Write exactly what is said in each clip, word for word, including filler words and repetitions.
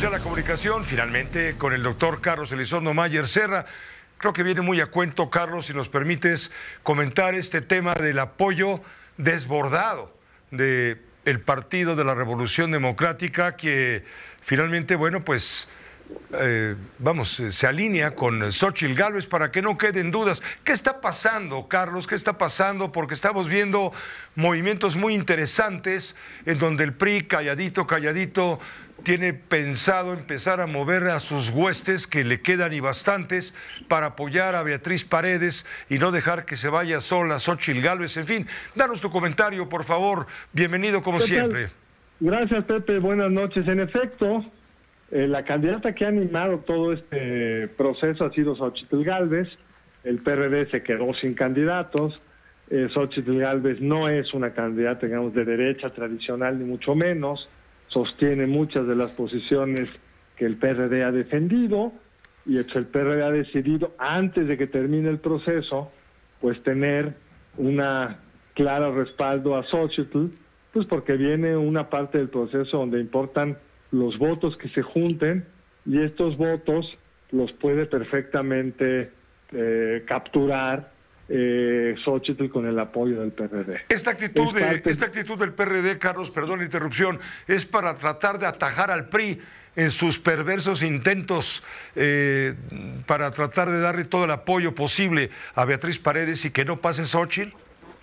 Ya la comunicación finalmente con el doctor Carlos Elizondo Mayer Serra. Creo que viene muy a cuento, Carlos, si nos permites comentar este tema del apoyo desbordado del Partido de la Revolución Democrática, que finalmente, bueno, pues eh, vamos, se alinea con Xóchitl Gálvez para que no queden dudas. ¿Qué está pasando, Carlos? ¿Qué está pasando? Porque estamos viendo movimientos muy interesantes en donde el P R I, calladito, calladito, tiene pensado empezar a mover a sus huestes, que le quedan y bastantes, para apoyar a Beatriz Paredes y no dejar que se vaya sola Xóchitl Gálvez. En fin, danos tu comentario, por favor. Bienvenido como siempre. Gracias, Pepe. Buenas noches. En efecto, eh, la candidata que ha animado todo este proceso ha sido Xóchitl Gálvez. El P R D se quedó sin candidatos. Eh, Xóchitl Gálvez no es una candidata, digamos, de derecha tradicional, ni mucho menos. Sostiene muchas de las posiciones que el P R D ha defendido, y el P R D ha decidido, antes de que termine el proceso, pues tener una clara respaldo a Xóchitl, pues porque viene una parte del proceso donde importan los votos que se junten, y estos votos los puede perfectamente eh, capturar Eh, Xóchitl con el apoyo del P R D. Esta actitud, de, esta actitud del P R D, Carlos, perdón la interrupción, es para tratar de atajar al P R I en sus perversos intentos eh, para tratar de darle todo el apoyo posible a Beatriz Paredes y que no pase Xóchitl.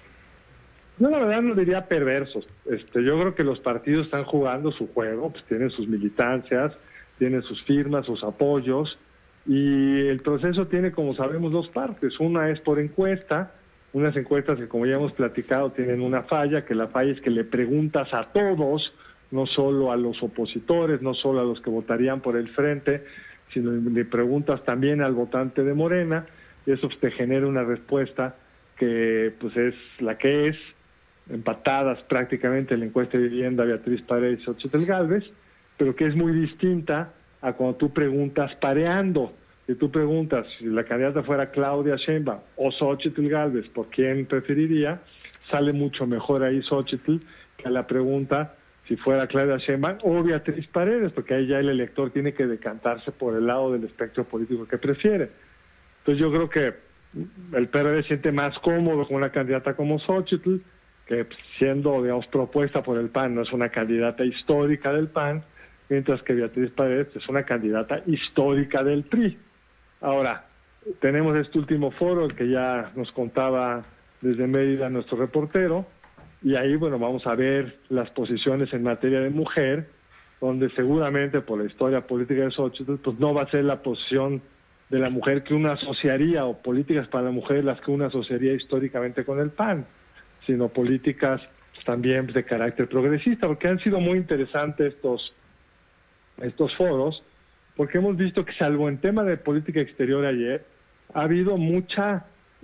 No, la verdad no diría perversos. Este, yo creo que los partidos están jugando su juego, pues tienen sus militancias, tienen sus firmas, sus apoyos. Y el proceso tiene, como sabemos, dos partes. Una es por encuesta, unas encuestas que, como ya hemos platicado, tienen una falla, que la falla es que le preguntas a todos, no solo a los opositores, no solo a los que votarían por el frente, sino le preguntas también al votante de Morena, y eso pues, te genera una respuesta que pues es la que es, empatadas prácticamente en la encuesta de vivienda Beatriz Paredes y Xóchitl Gálvez, pero que es muy distinta a cuando tú preguntas pareando. Si tú preguntas si la candidata fuera Claudia Sheinbaum o Xóchitl Gálvez, ¿por quién preferiría? Sale mucho mejor ahí Xóchitl que a la pregunta si fuera Claudia Sheinbaum o Beatriz Paredes, porque ahí ya el elector tiene que decantarse por el lado del espectro político que prefiere. Entonces yo creo que el P R D se siente más cómodo con una candidata como Xóchitl, que siendo, digamos, propuesta por el P A N, no es una candidata histórica del P A N, mientras que Beatriz Paredes es una candidata histórica del P R I. Ahora, tenemos este último foro, el que ya nos contaba desde Mérida nuestro reportero, y ahí, bueno, vamos a ver las posiciones en materia de mujer, donde seguramente por la historia política de Xóchitl, pues no va a ser la posición de la mujer que uno asociaría, o políticas para la mujer las que uno asociaría históricamente con el P A N, sino políticas pues, también de carácter progresista, porque han sido muy interesantes estos estos foros, porque hemos visto que salvo en tema de política exterior ayer, ha habido mucha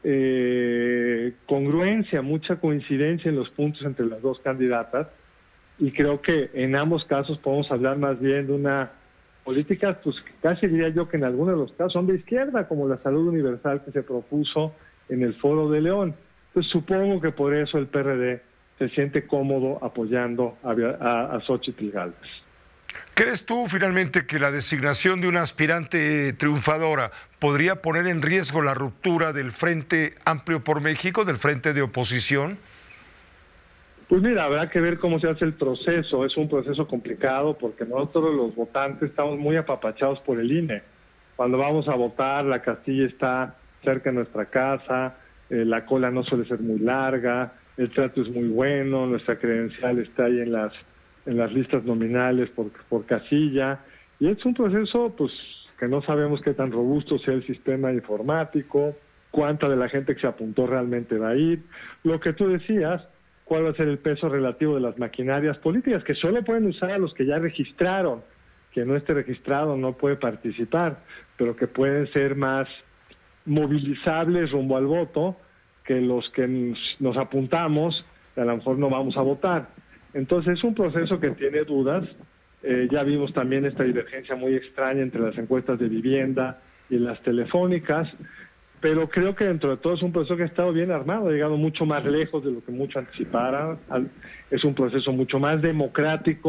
eh, congruencia, mucha coincidencia en los puntos entre las dos candidatas, y creo que en ambos casos podemos hablar más bien de una política, pues casi diría yo que en algunos de los casos son de izquierda, como la salud universal que se propuso en el Foro de León. Entonces supongo que por eso el P R D se siente cómodo apoyando a, a, a Xóchitl Gálvez. ¿Crees tú finalmente que la designación de una aspirante triunfadora podría poner en riesgo la ruptura del Frente Amplio por México, del frente de oposición? Pues mira, habrá que ver cómo se hace el proceso. Es un proceso complicado porque nosotros los votantes estamos muy apapachados por el I N E. Cuando vamos a votar, la casilla está cerca de nuestra casa, eh, la cola no suele ser muy larga, el trato es muy bueno, nuestra credencial está ahí en las en las listas nominales por, por casilla, y es un proceso pues que no sabemos qué tan robusto sea el sistema informático, cuánta de la gente que se apuntó realmente va a ir, lo que tú decías, cuál va a ser el peso relativo de las maquinarias políticas, que solo pueden usar a los que ya registraron, que no esté registrado no puede participar, pero que pueden ser más movilizables rumbo al voto que los que nos, nos apuntamos, que a lo mejor no vamos a votar. Entonces es un proceso que tiene dudas. Eh, ya vimos también esta divergencia muy extraña entre las encuestas de vivienda y las telefónicas, pero creo que dentro de todo es un proceso que ha estado bien armado, ha llegado mucho más lejos de lo que mucho anticiparan, es un proceso mucho más democrático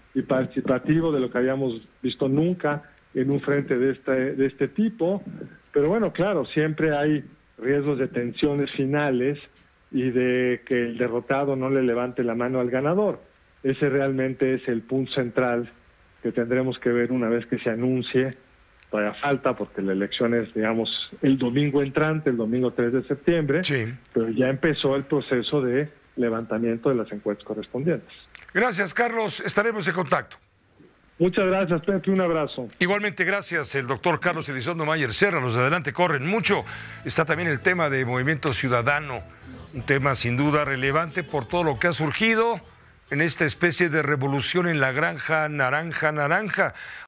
y participativo de lo que habíamos visto nunca en un frente de este, de este tipo. Pero bueno, claro, siempre hay riesgos de tensiones finales y de que el derrotado no le levante la mano al ganador. Ese realmente es el punto central que tendremos que ver una vez que se anuncie. Todavía falta porque la elección es, digamos, el domingo entrante, el domingo tres de septiembre, Sí. pero ya empezó el proceso de levantamiento de las encuestas correspondientes. Gracias, Carlos. Estaremos en contacto. Muchas gracias, Pepe. Un abrazo. Igualmente, gracias, el doctor Carlos Elizondo Mayer Serra. Los de adelante corren mucho. Está también el tema de Movimiento Ciudadano, un tema sin duda relevante por todo lo que ha surgido en esta especie de revolución en la granja naranja naranja.